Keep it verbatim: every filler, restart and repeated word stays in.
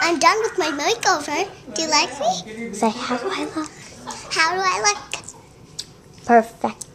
I'm done with my makeover. Do you like me? Say, how do I look? How do I look? Perfect.